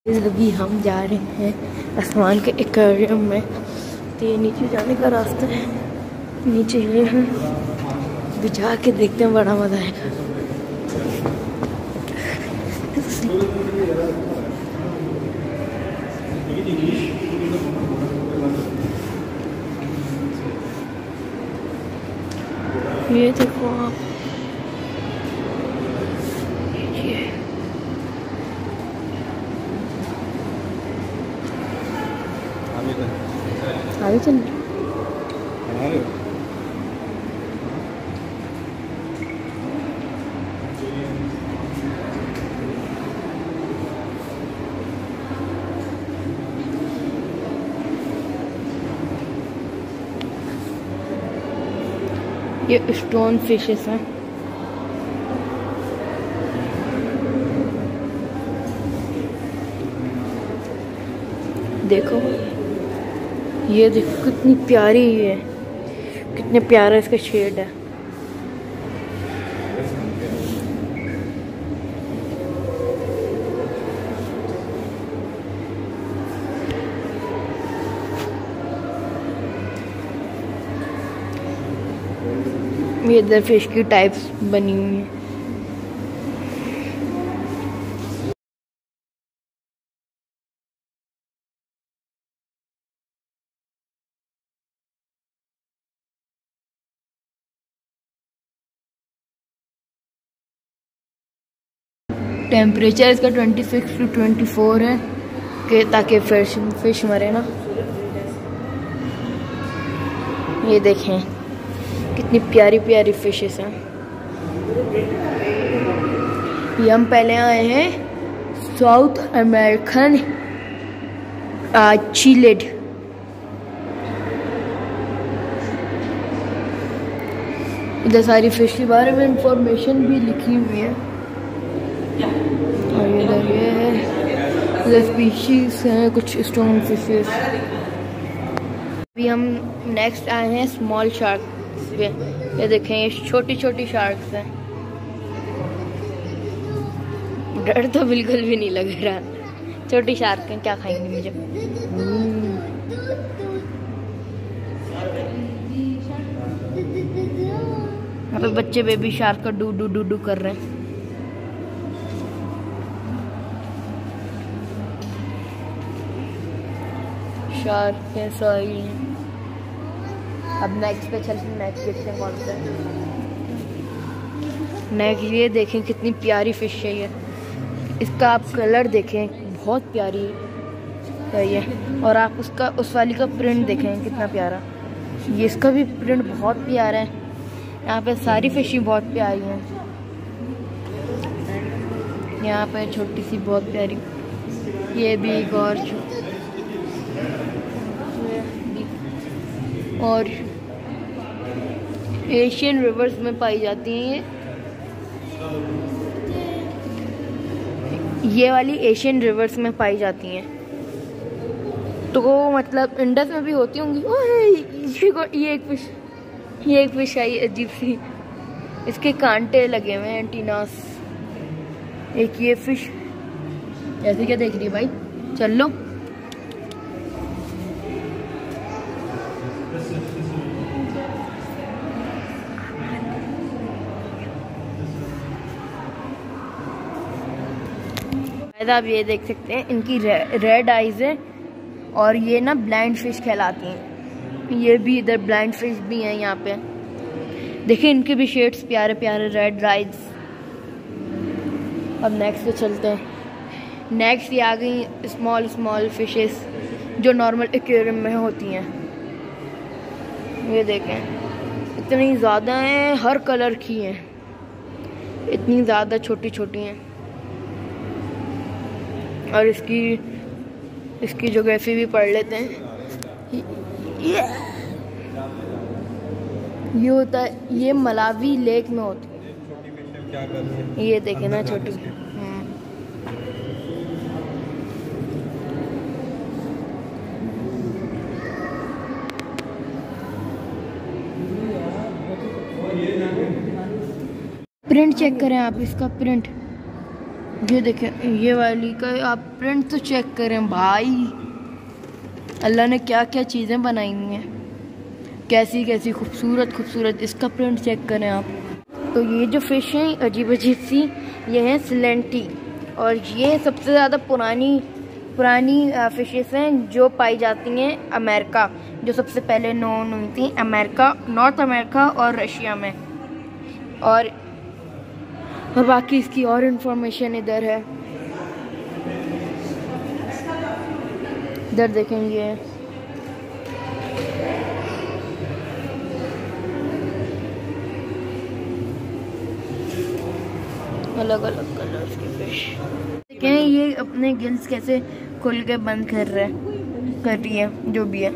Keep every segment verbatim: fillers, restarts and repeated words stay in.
अभी हम जा रहे हैं आसमान के एक्वेरियम में। तो ये नीचे जाने का रास्ता है, नीचे ये है, अभी जाके देखते हैं, बड़ा मज़ा आएगा। ये देखो आप, ये आगे चल ये स्टोन फिशेस हैं। देखो ये देखो कितनी प्यारी है, कितने प्यारा इसका शेड है। ये इधर फिश की टाइप्स बनी हुई हैं। टेम्परेचर इसका छब्बीस टू चौबीस है कि ताकि फिश फिश मरे ना। ये देखें कितनी प्यारी प्यारी फिशेस हैं। ये हम पहले आए हैं साउथ अमेरिकन चिलेड। इधर सारी फिश के बारे में इंफॉर्मेशन भी लिखी हुई है। और इधर ये है, इधर स्पीशीज हैं कुछ स्टोन फिशेस। अभी हम नेक्स्ट आए हैं स्मॉल शार्क पे। ये देखें ये छोटी छोटी शार्क्स हैं। डर तो बिल्कुल भी नहीं लग रहा, छोटी शार्क हैं, क्या खाएंगे मुझे। यहाँ पे बच्चे बेबी शार्क का डू डू डू डू कर रहे हैं। शार्क है सारी। अब नेक्स्ट पे चलते हैं, नेक्स्ट देखते हैं कौन सा है। नेक्स्ट ये देखें कितनी प्यारी फिश है ये। इसका आप कलर देखें, बहुत प्यारी है ये। और आप उसका उस वाली का प्रिंट देखें कितना प्यारा। ये इसका भी प्रिंट बहुत प्यारा है। यहाँ पे सारी फिश बहुत प्यारी हैं। यहाँ पे छोटी सी बहुत प्यारी, ये भी एक और और एशियन रिवर्स में पाई जाती हैं। ये ये वाली एशियन रिवर्स में पाई जाती हैं, तो वो मतलब इंडस में भी होती होंगी। ओए ये एक फिश, ये एक फिश आई अजीब सी, इसके कांटे लगे हुए हैं, एंटीनास। एक ये फिश, ऐसे क्या देख रही है भाई, चल लो। आप ये देख सकते हैं इनकी रे, रेड आइज है, और ये ना ब्लाइंड फिश कहलाती हैं। ये भी इधर ब्लाइंड फिश भी हैं यहाँ पे। देखिए इनके भी शेड्स प्यारे प्यारे, रेड आइज। अब नेक्स्ट पे चलते हैं। नेक्स्ट ये आ गई स्मॉल स्मॉल फिशेस जो नॉर्मल एक्वेरियम में होती हैं। ये देखें इतनी ज़्यादा हैं, हर कलर की हैं, इतनी ज़्यादा छोटी छोटी हैं। और इसकी इसकी ज्योग्राफी भी पढ़ लेते हैं। ये ये होता है, ये मलावी लेक में होती है। ये देखें ना छोटी। प्रिंट चेक करें आप, इसका प्रिंट ये देखें, ये वाली का आप प्रिंट तो चेक करें भाई, अल्लाह ने क्या क्या चीज़ें बनाई हुई हैं, कैसी कैसी खूबसूरत खूबसूरत। इसका प्रिंट चेक करें आप। तो ये जो फ़िश हैं अजीब अजीब सी, ये हैं सिलेंटी, और ये सबसे ज़्यादा पुरानी पुरानी फ़िशेस हैं जो पाई जाती हैं अमेरिका, जो सबसे पहले नोन हुई थी अमेरिका, नॉर्थ अमेरिका और रशिया में। और और बाकी इसकी और इन्फॉर्मेशन इधर है, इधर देखेंगे। अलग अलग कलर्स की फिश देखें, ये अपने गिल्स कैसे खुल के बंद कर रहे कर रही है, जो भी है।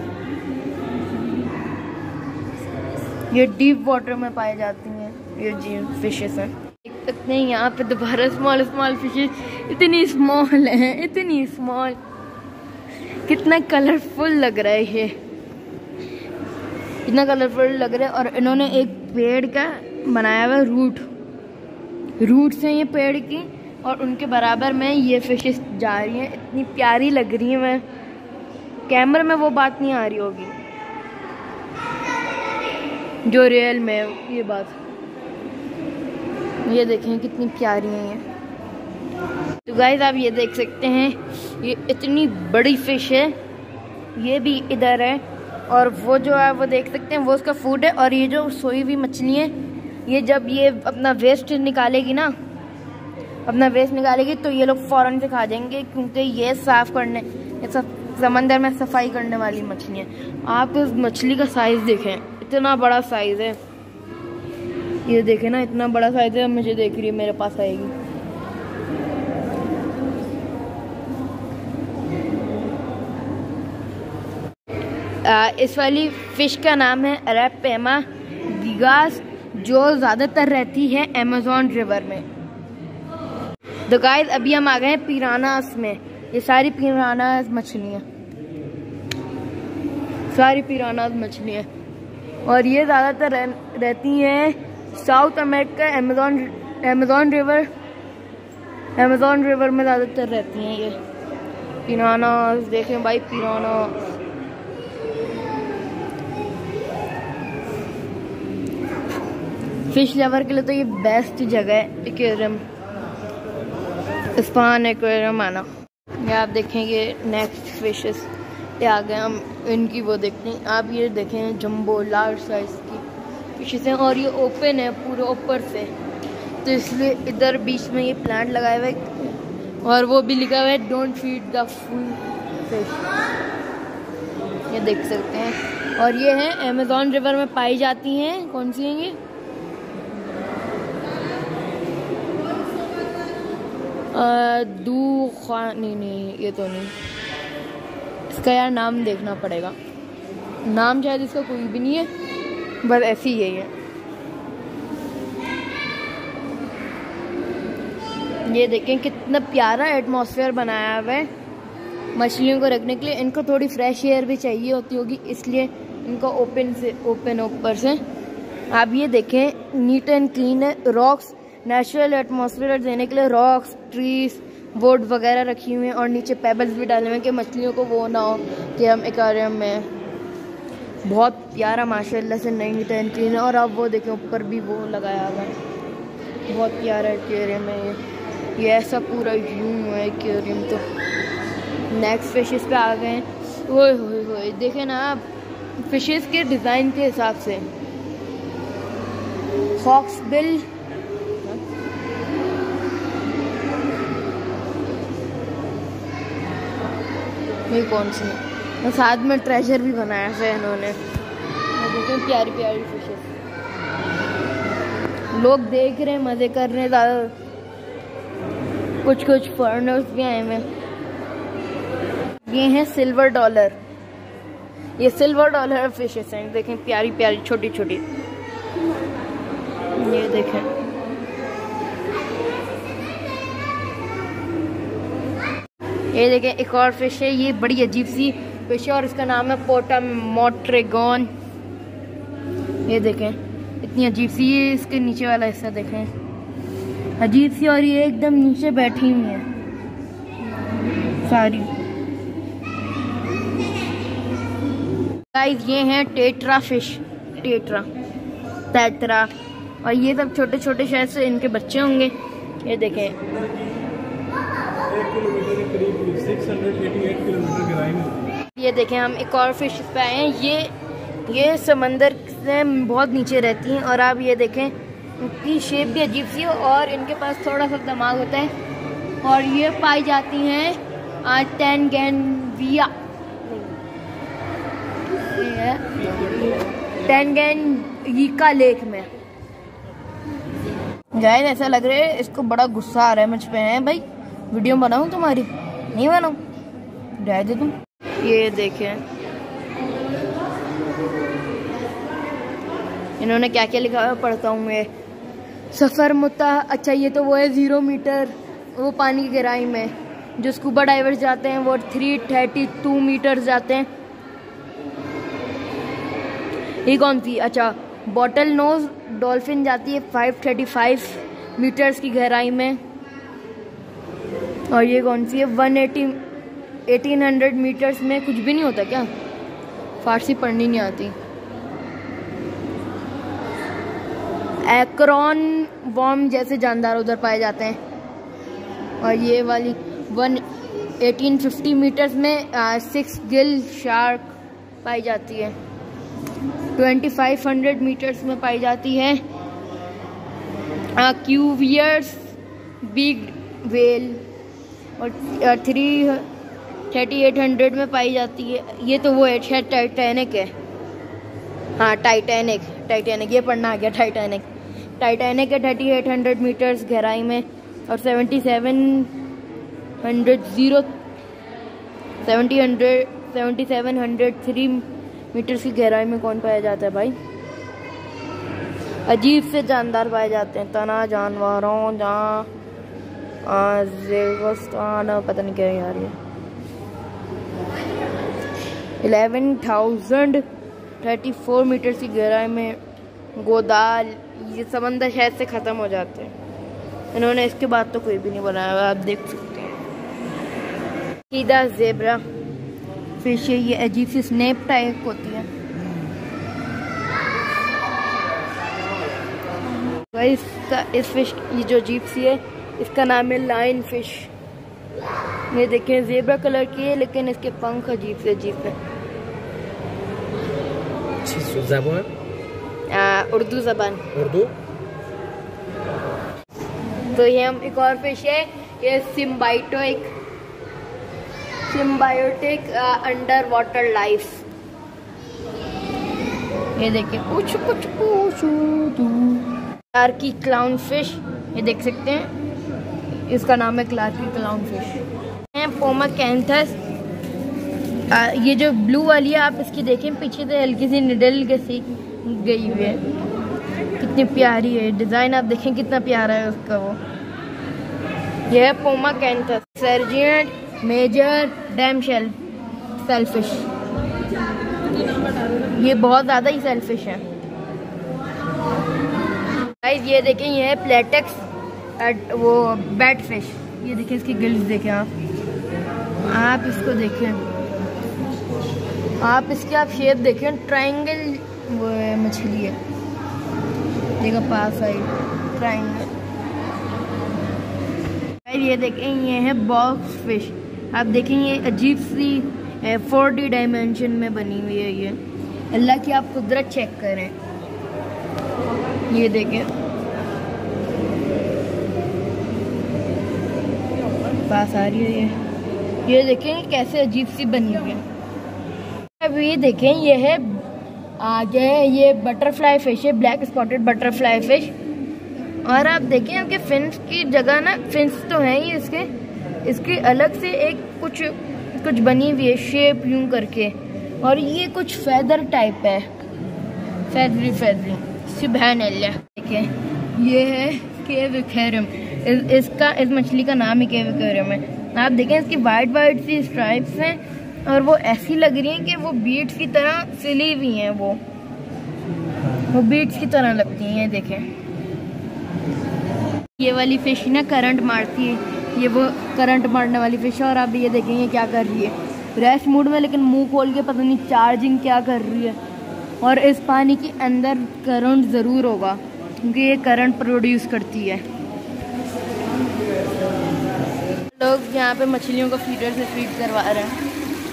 ये डीप वाटर में पाई जाती हैं ये जी फिशेस हैं। देख सकते हैं यहाँ पे दोबारा स्मॉल स्मॉल फिशेस, इतनी स्मॉल हैं, इतनी स्मॉल, कितना कलरफुल लग रहा है ये, इतना कलरफुल लग रहा है। और इन्होंने एक पेड़ का बनाया हुआ रूट, रूट्स हैं ये पेड़ की, और उनके बराबर में ये फिशेस जा रही हैं, इतनी प्यारी लग रही है। मैं कैमरे में वो बात नहीं आ रही होगी जो रियल में ये बात। ये देखें कितनी प्यारी हैं ये। तो गाइस आप ये देख सकते हैं, ये इतनी बड़ी फिश है, ये भी इधर है, और वो जो है वो देख सकते हैं वो उसका फूड है। और ये जो सोई हुई मछली है, ये जब ये अपना वेस्ट निकालेगी ना, अपना वेस्ट निकालेगी तो ये लोग फ़ौरन से खा जाएंगे, क्योंकि ये साफ़ करने, ये सब समंदर में सफाई करने वाली मछली है। आप इस मछली का साइज़ देखें, इतना बड़ा साइज़ है, ये देखें ना, इतना बड़ा साइज़ है। मुझे देख रही है, मेरे पास आएगी। आ, इस वाली फ़िश का नाम है अरेपेमा गिगास, जो ज़्यादातर रहती है अमेज़न रिवर में। तो गाइस अभी हम आ गए हैं पिरानास में। ये सारी पिरानास मछलियाँ, सारी पिरानास मछलियाँ, और ये ज़्यादातर रह, रहती हैं South America, Amazon Amazon river Amazon river में ज़्यादातर रहती हैं ये पिरानास। देखें भाई पिरानास, फिश लवर के लिए तो ये बेस्ट जगह है एक्वेरियम, इस्पान एक्वेरियम आना। ये आप देखेंगे नेक्स्ट फिशेस ये आ गए, हम इनकी वो देखते हैं। आप ये देखें जंबो लार्ज साइज की फिशेस हैं, और ये ओपन है पूरे ऊपर से, तो इसलिए इधर बीच में ये प्लांट लगाए हुए, और वो भी लिखा हुआ है don't feed the full fish, ये देख सकते हैं। और ये हैं अमेज़न रिवर में पाई जाती हैं, कौन सी हैं ये, दू खा नहीं नहीं ये तो नहीं, इसका यार नाम देखना पड़ेगा, नाम शायद इसका कोई भी नहीं है, बस ऐसी ही है ये। ये देखें कितना प्यारा एटमॉस्फेयर बनाया हुआ है मछलियों को रखने के लिए। इनको थोड़ी फ्रेश एयर भी चाहिए होती होगी, इसलिए इनको ओपन से ओपन ऊपर से। आप ये देखें नीट एंड क्लीन है, रॉक्स नेचुरल एटमॉस्फेयर देने के लिए रॉक्स, ट्रीज, वुड वगैरह रखी हुई हैं, और नीचे पेबल्स भी डाले हुए हैं कि मछलियों को वो ना हो कि हम एक्वेरियम में। बहुत प्यारा माशाल्लाह से नीट एंड क्लीन है। और अब वो देखें ऊपर भी वो लगाया हुआ है, बहुत प्यारा एक्वेरियम है ये। ये ऐसा पूरा यूं है एक्वेरियम। तो नेक्स्ट फिशेस पे आ गए हैं। ओए होए होए देखें ना आप, फिशेस के डिज़ाइन के हिसाब से हॉक्सबिल, ये कौन सी है, साथ में ट्रेजर भी बनाया है इन्होंने। देखें प्यारी प्यारी फिशेस, लोग देख रहे हैं, मज़े कर रहे हैं, ज़्यादा कुछ कुछ फॉरेनर्स भी आए हुए। ये हैं सिल्वर डॉलर, ये सिल्वर डॉलर फिशेस हैं। देखें प्यारी प्यारी छोटी छोटी, ये देखें। ये देखें एक और फिश है, ये बड़ी अजीब सी फिश है और इसका नाम है पोटामोट्रेगॉन। ये देखें इतनी अजीब सी, ये इसके नीचे वाला हिस्सा देखें, अजीब सी, और ये एकदम नीचे बैठी हुई है सारी। गाइस ये हैं टेट्रा फिश, टेट्रा टेट्रा, और ये सब छोटे छोटे शायद से इनके बच्चे होंगे। ये देखें, एक किलोमीटर के करीब छह सौ अट्ठासी किलोमीटर गहराई में। ये देखें, हम एक और फिश पे आए हैं। ये ये समंदर से बहुत नीचे रहती हैं, और आप ये देखें इनकी शेप भी अजीब सी है, और इनके पास थोड़ा सा दिमाग होता है, और ये पाई जाती हैं टैंगेनविया टैंगेनयिका लेक में। गाइस ऐसा लग रहा है इसको बड़ा गुस्सा आ रहा है मुझ पे। है भाई, वीडियो बनाऊं तुम्हारी? नहीं बनाऊं, रह दे तुम। ये देखें इन्होंने क्या क्या लिखा है, पढ़ता हूँ मैं। सफ़र मुता, अच्छा ये तो वो है ज़ीरो मीटर, वो पानी की गहराई में। जो स्कूबा डाइवर्स जाते हैं वो थ्री थर्टी टू मीटर जाते हैं। ये कौन सी, अच्छा बॉटल नोज डॉल्फिन जाती है फाइव थर्टी फाइव मीटर्स की गहराई में। और ये कौन सी है, one eighty eighteen hundred meters में। कुछ भी नहीं होता क्या, फारसी पढ़नी नहीं आती। एक्रोन वॉर्म जैसे जानदार उधर पाए जाते हैं। और ये वाली वन एटीन फिफ्टी मीटर्स में सिक्स गिल शार्क पाई जाती है। ट्वेंटी फाइव हंड्रेड मीटर्स में पाई जाती है क्यूवियर्स बिग वेल, और थ्री थर्टी एट हंड्रेड में पाई जाती है। ये तो वो है शायद टाइटैनिक है, हाँ टाइटैनिक टाइटैनिक ये पढ़ना आ गया। टाइटैनिक टाइटैनिक है थर्टी एट हंड्रेड मीटर्स गहराई में। और seventy seven hundred zero seventy hundred seventy seven hundred three meters की गहराई में कौन पाया जाता है भाई? अजीब से जानदार पाए जाते हैं, तना जानवरों जहाँ पता नहीं क्या यार। ये eleven thousand thirty four meter की गहराई में गोदाल, ये समंदर शायद से ख़त्म हो जाते हैं। इन्होंने इसके बाद तो कोई भी नहीं बनाया हुआ, आप देख सकते हैं। सीधा ज़ेब्रा फिश है, ये अजीब सी स्नेप टाइप होती है। इसका इस फिश ये जो अजीब सी है इसका नाम है लाइन फिश। ये देखें ज़ेब्रा कलर की है, लेकिन इसके पंख अजीब से अजीब है। उर्दू जबान उर्दू। तो ये हम एक और फिश है, ये symbiotic symbiotic under water life. ये देखिए कुछ कुछ कुछ क्लार्की क्लाउन फिश, ये देख सकते हैं इसका नाम है क्लार्की क्लाउन फिश। पोमाकैंथस, ये जो ब्लू वाली है आप इसकी देखें पीछे से हल्की सी निडल कैसी गई हुई है, कितनी प्यारी है। डिज़ाइन आप देखें कितना प्यारा है उसका। वो यह है Pomacanthus sergeant major damsel sailfish. ये बहुत ज़्यादा ही सेलफिश है। गाइस ये देखें ये है प्लेटेक्स वो बैट फिश। ये देखें इसकी गिल्स देखें आप आप इसको देखें आप इसकी आप शेप देखें, ट्रायंगल वो है मछली है। देखो पास आई ट्रायंगल। ये देखें ये है बॉक्स फिश। आप देखें ये अजीब सी फोर डी डायमेंशन में बनी हुई है। ये अल्लाह की आप कुदरत चेक करें। ये देखें पास आ रही है। ये ये देखें कैसे अजीब सी बनी हुई है। अब ये देखें ये है आगे ये बटरफ्लाई फिश है, ब्लैक स्पॉटेड बटरफ्लाई फिश। और आप देखें आपके फिन्स की जगह ना, फिन्स तो हैं ही इसके इसके अलग से एक कुछ कुछ बनी हुई है शेप यूं करके, और ये कुछ फेदर टाइप है, फेदरी फेदरी। सुबहान अल्लाह। देखें ये है केव एक्वेरियम, इस, इसका इस मछली का नाम ही केव एक्वेरियम है। आप देखें इसकी वाइट वाइट सी स्ट्राइप्स हैं, और वो ऐसी लग रही हैं कि वो बीट्स की तरह सिली हुई हैं। वो वो बीट्स की तरह लगती हैं। देखें ये वाली फ़िश ना करंट मारती है, ये वो करंट मारने वाली फ़िश है। और आप ये देखेंगे क्या कर रही है, रेस्ट मूड में, लेकिन मुंह खोल के पता नहीं चार्जिंग क्या कर रही है। और इस पानी के अंदर करंट ज़रूर होगा क्योंकि ये करंट प्रोड्यूस करती है। लोग यहाँ पे मछलियों को फीडर से फीड करवा रहे हैं।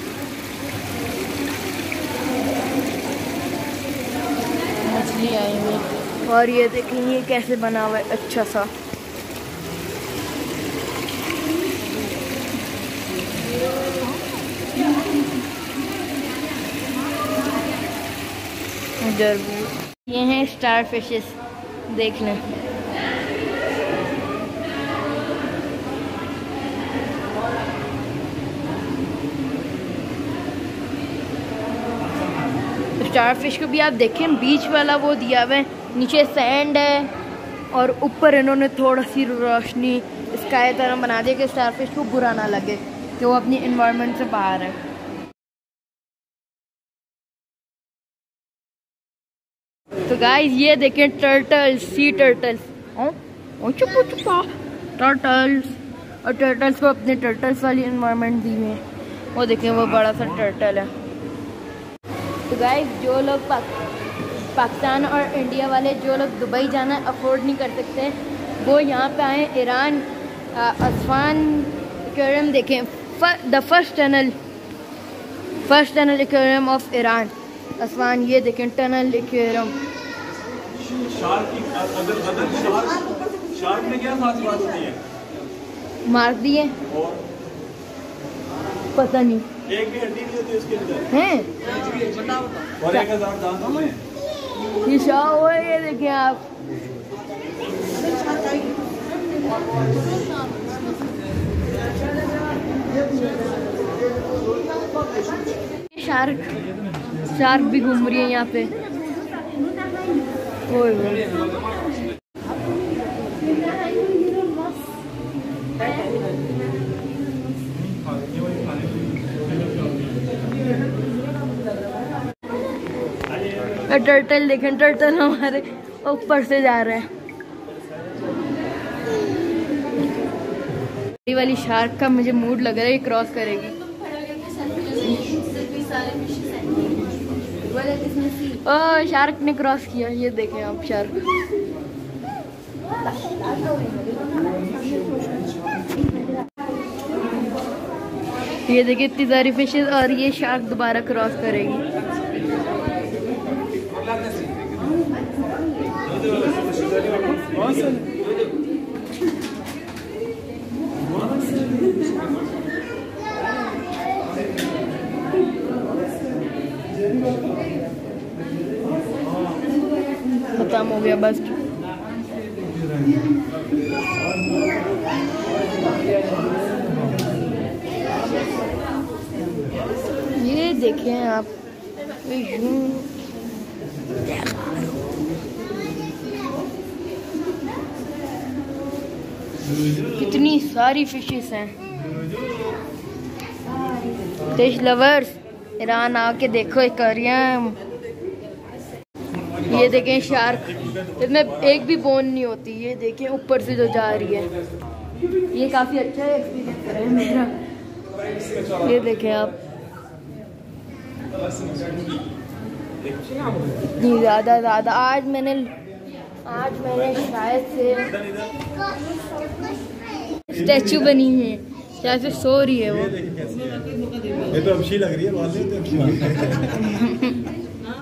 मछली आई हुई और ये देखेंगे कैसे बना हुआ है अच्छा सा। इधर भी ये हैं स्टार फिशेस, देख लें। स्टार फिश को भी आप देखें, बीच वाला वो दिया हुआ है, नीचे सैंड है और ऊपर इन्होंने थोड़ा सी रोशनी स्काई तरह बना दिया कि स्टार फिश को बुरा ना लगे कि वो अपनी एनवायरनमेंट से बाहर है। तो गाइस ये देखें टर्टल्स, सी टर्टल्स, चुपा चुपा टर्टल्स। और टर्टल्स को अपने टर्टल्स वाली एनवायरनमेंट दी हुई है। वो देखें वो बड़ा सा टर्टल है। तो गाइस जो लोग पाक, पाकिस्तान और इंडिया वाले जो लोग दुबई जाना अफोर्ड नहीं कर सकते वो यहाँ पे आए। ईरान अस्वान एक्वेरियम देखें, the first tunnel first tunnel aquarium of Iran Aswan. ये देखें टनल एक्वेरियम। शार्क की अगर अगर शार्क शार्क ने क्या मार दिए मार दिए और पता नहीं, एक भी हड्डी नहीं होती उसके अंदर हैं और एक हजार दांत होते हैं। ये शाह हुआ है, ये देखें आप। शार्क शार्क भी घूम रही है यहाँ पे। ओए टर्टल देखें, टर्टल हमारे ऊपर से जा रहे हैं। ये वाली शार्क का मुझे मूड लग रहा है, ये क्रॉस करेगी। ओह शार्क ने क्रॉस किया, ये देखें आप शार्क। ये देखिए इतनी सारी फिशेस और ये शार्क दोबारा क्रॉस करेगी। खत्म हो गया बस। ये देखें आप, कितनी सारी फिशेस हैं। फिश लवर्स ईरान आके देखो एक्वेरियम। ये देखें शार्क, इसमें एक भी बोन नहीं होती। ये देखें ऊपर से जो जा रही है, ये काफ़ी अच्छा एक्सपीरियंस है मेरा। ये देखें आप, इतनी ज़्यादा ज़्यादा आज मैंने आज मैंने शायद से स्टैचू बनी है, शायद से सो रही है वो। ये तो अच्छी लग रही है, बात तो अच्छी लग रही है।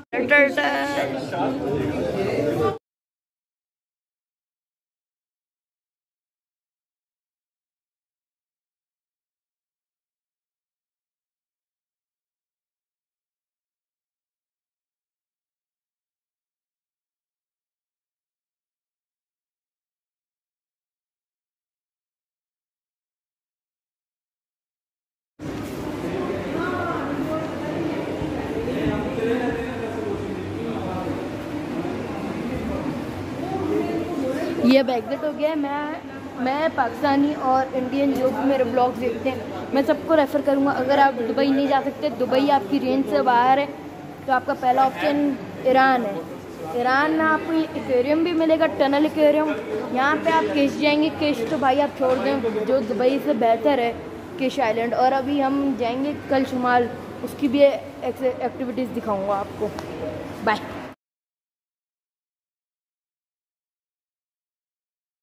ये बैकग्राउंड हो गया है। मैं मैं पाकिस्तानी और इंडियन जो भी मेरे ब्लॉग्स देखते हैं मैं सबको रेफ़र करूँगा, अगर आप दुबई नहीं जा सकते, दुबई आपकी रेंज से बाहर है, तो आपका पहला ऑप्शन ईरान है। ईरान में आपको एक्वेरियम भी मिलेगा, टनल एक्वेरियम। यहाँ पे आप किश जाएंगे, किश तो भाई आप छोड़ दें, जो दुबई से बेहतर है किश आइलैंड। और अभी हम जाएंगे कल शुमाल, उसकी भी एक्टिविटीज़ दिखाऊंगा आपको। बाय।